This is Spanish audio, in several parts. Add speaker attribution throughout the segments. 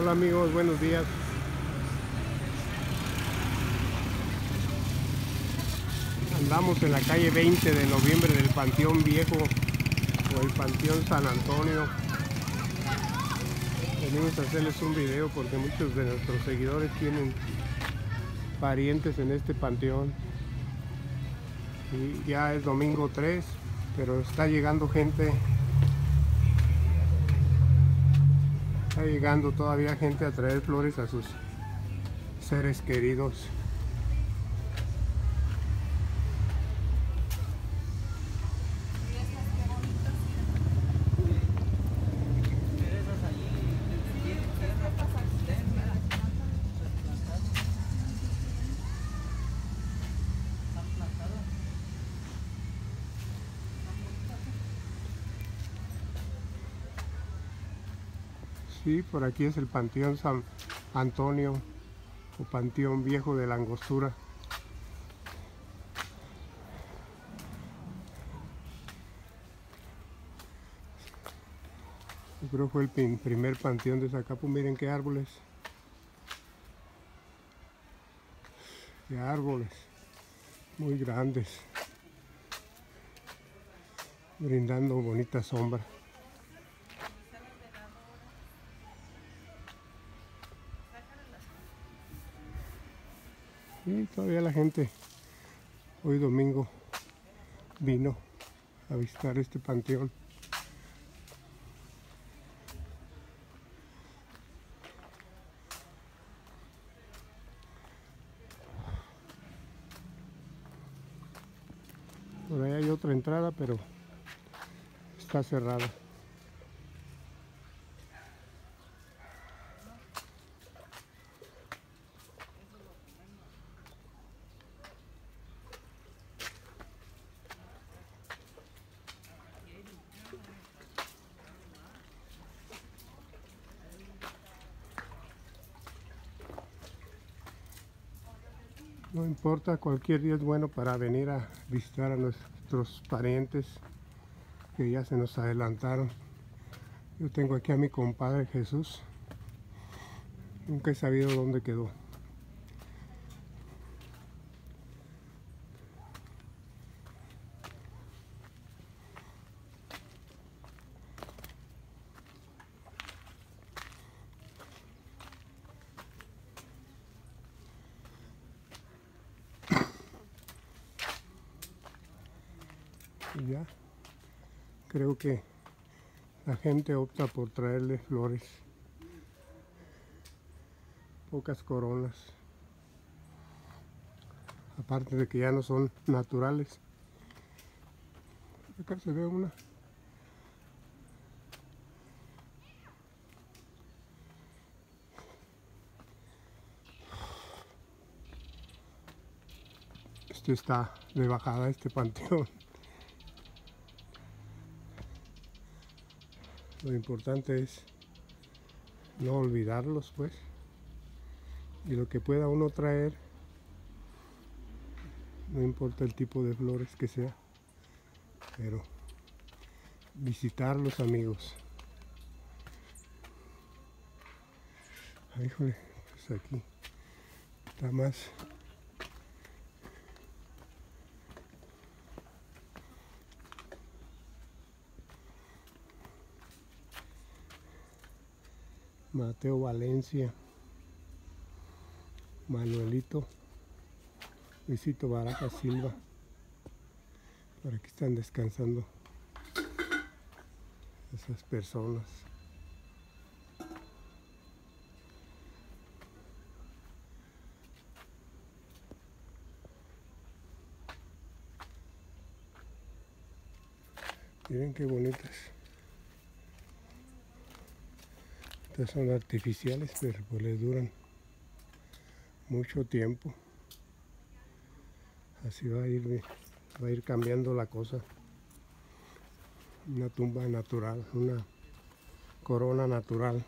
Speaker 1: Hola amigos, buenos días. Andamos en la calle 20 de noviembre del Panteón Viejo o el Panteón San Antonio. Venimos a hacerles un video porque muchos de nuestros seguidores tienen parientes en este panteón. Y ya es domingo 3, pero está llegando gente. Está llegando todavía gente a traer flores a sus seres queridos. Sí, por aquí es el Panteón San Antonio o Panteón Viejo de la Angostura. Yo creo que fue el primer panteón de Zacapu. Miren qué árboles. Qué árboles muy grandes, brindando bonita sombra. Y todavía la gente hoy domingo vino a visitar este panteón. Por ahí hay otra entrada, pero está cerrada. No importa, cualquier día es bueno para venir a visitar a nuestros parientes que ya se nos adelantaron. Yo tengo aquí a mi compadre Jesús. Nunca he sabido dónde quedó. Y ya, creo que la gente opta por traerle flores. Pocas coronas. Aparte de que ya no son naturales. Acá se ve una. Este está de bajada, este panteón. Lo importante es no olvidarlos, pues. Y lo que pueda uno traer, no importa el tipo de flores que sea, pero visitar los amigos. Ay, híjole, pues aquí está más. Mateo Valencia, Manuelito, Luisito Baraja Silva. Por aquí están descansando esas personas. Miren qué bonitas. Estas son artificiales, pero pues les duran mucho tiempo. Así va a ir cambiando la cosa. Una tumba natural, una corona natural.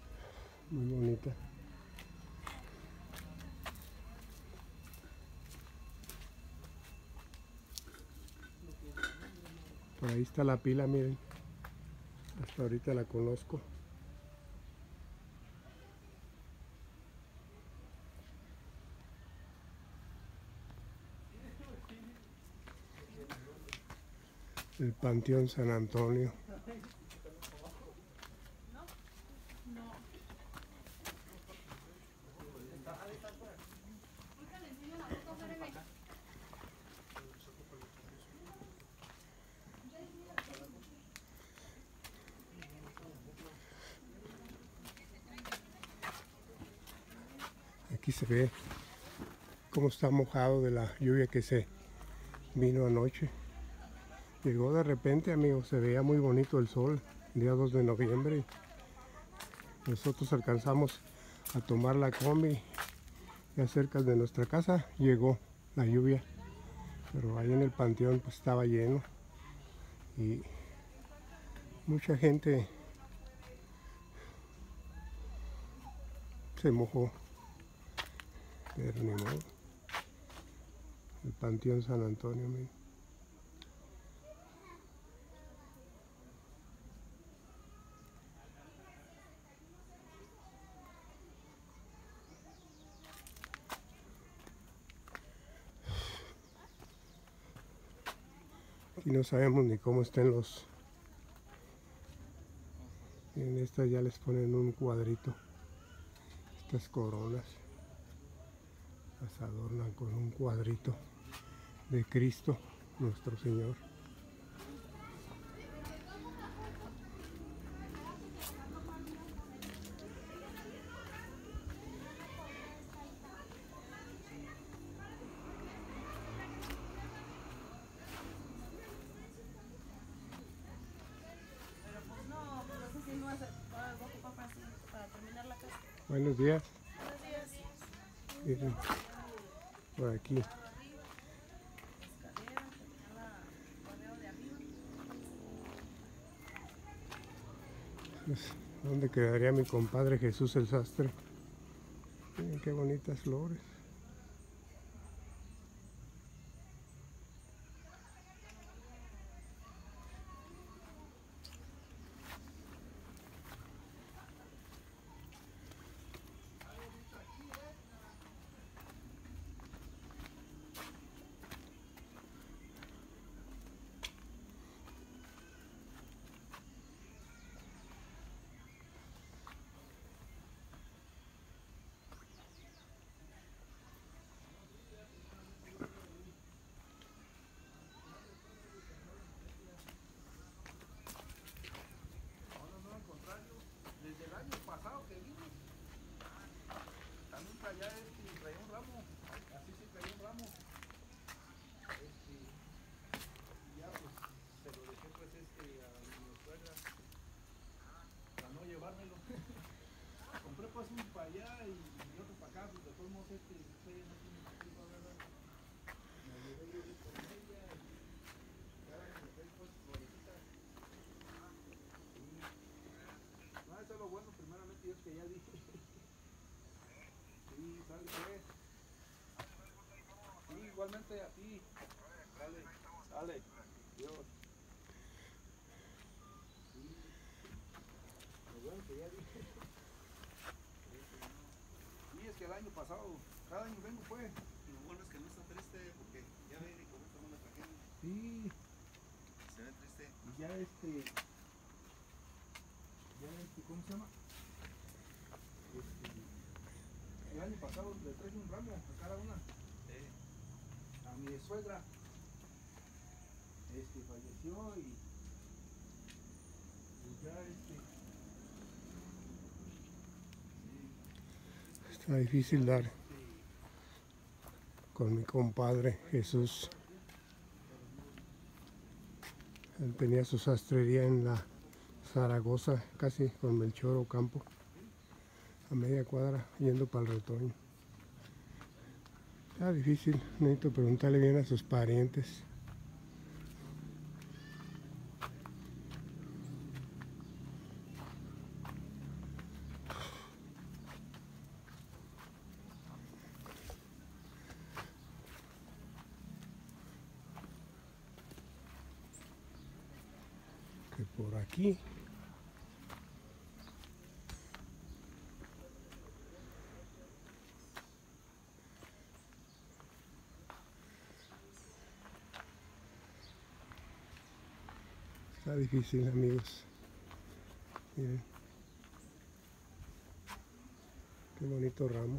Speaker 1: Muy bonita. Por ahí está la pila, miren. Hasta ahorita la conozco. El Panteón San Antonio. Aquí se ve cómo está mojado de la lluvia que se vino anoche. Llegó de repente, amigos, se veía muy bonito el sol, día 2 de noviembre. Nosotros alcanzamos a tomar la combi. Ya cerca de nuestra casa llegó la lluvia, pero ahí en el panteón pues estaba lleno y mucha gente se mojó, pero ni modo. El Panteón San Antonio, miren. Aquí no sabemos ni cómo estén los... En estas ya les ponen un cuadrito. Estas coronas las adornan con un cuadrito de Cristo, nuestro Señor. Buenos días. Miren, por aquí. Pues, ¿dónde quedaría mi compadre Jesús el Sastre? Miren qué bonitas flores.
Speaker 2: allá traía un ramo, así sí traía un ramo. Y ya pues se lo dejé pues a mi suegra para no llevármelo. Compré pues un para allá y otro para acá, pues de todos modos ella no tiene sentido, ¿verdad? Me llevé yo con ella y ahora me dejé pues florecitas. No, eso es lo bueno, primeramente Dios que ya dije. Sí, sale pues. Sí, igualmente a ti. Sale, sale. Dios. Sí. Lo bueno que ya dije. Sí, es que el año pasado, cada año vengo pues.
Speaker 3: Y lo bueno es que no está triste porque ya viene con esta mala tragedia.
Speaker 2: Sí.
Speaker 3: Se ve triste.
Speaker 2: Y ya ¿cómo se llama? El año pasado le traje un ramo a cada una. A mi suegra. Falleció y ya
Speaker 1: Está difícil dar con mi compadre Jesús. Él tenía su sastrería en la Zaragoza, casi con Melchor Ocampo, a media cuadra, yendo para el Retoño. Está difícil, necesito preguntarle bien a sus parientes. que por aquí está difícil, amigos. Miren qué bonito ramo.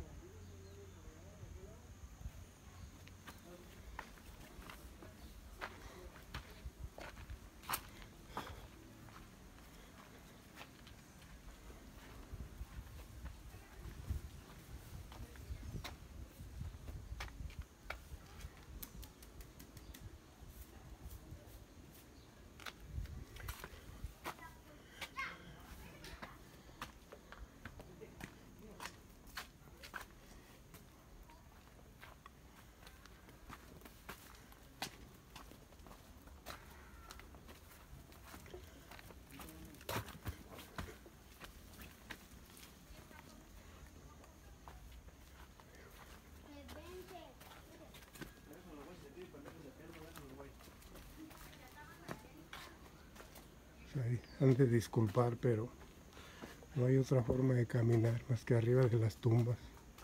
Speaker 1: Ahí han de disculpar, pero no hay otra forma de caminar más que arriba de las tumbas.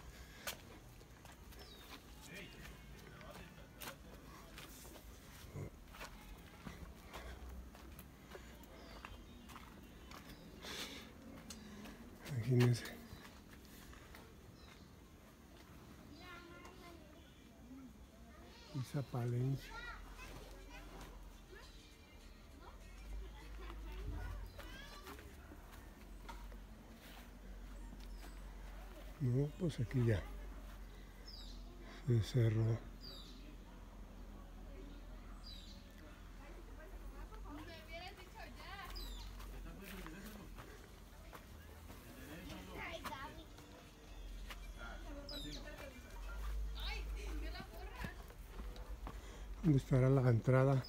Speaker 1: Imagínense. Esa Palencia. No, pues aquí ya se cerró. ¿Dónde estará la entrada?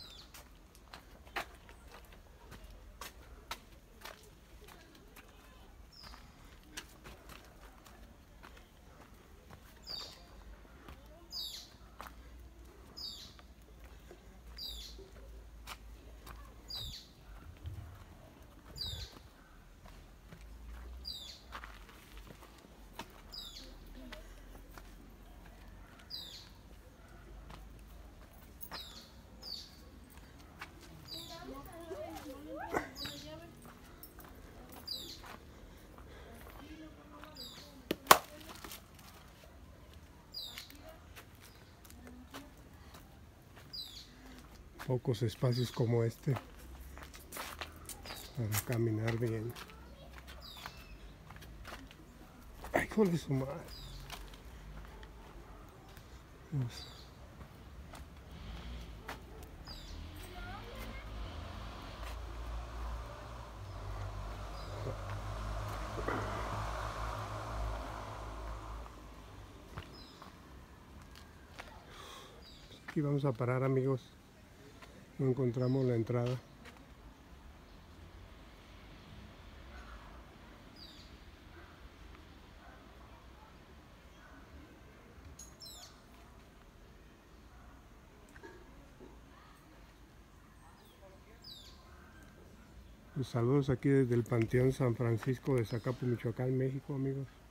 Speaker 1: Pocos espacios como este para caminar bien. ¡Ay, hijo de su madre! Dios. Aquí vamos a parar, amigos. No encontramos la entrada. Los saludos aquí desde el Panteón San Francisco de Zacapu, Michoacán, México, amigos.